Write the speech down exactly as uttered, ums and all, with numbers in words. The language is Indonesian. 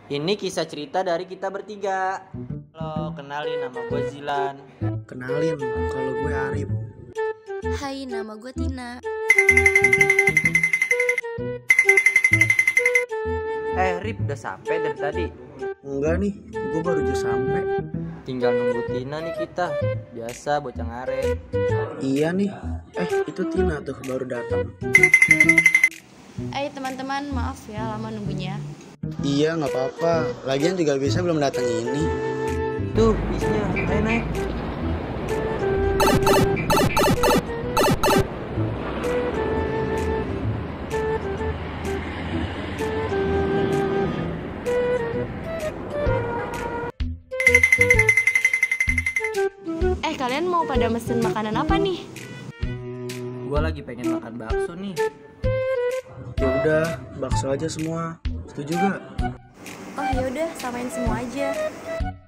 Ini kisah cerita dari kita bertiga. Halo, kenalin, nama gue Zilan. Kenalin, kalau gue Arif. Hai, nama gue Tina. Eh, Rip, udah sampai dari tadi? Enggak nih, gue baru aja sampai. Tinggal nunggu Tina nih kita. Biasa bocah ngaret. Iya nih, eh itu Tina tuh baru datang. Eh teman-teman, maaf ya lama nunggunya. Iya nggak apa-apa, lagian juga bisa belum datang ini. Tuh, bisnya, ayo naik. Eh kalian mau pada mesen makanan apa nih? Gue lagi pengen makan bakso nih. Ya udah, bakso aja semua. Setuju gak? Oh yaudah, samain semua aja.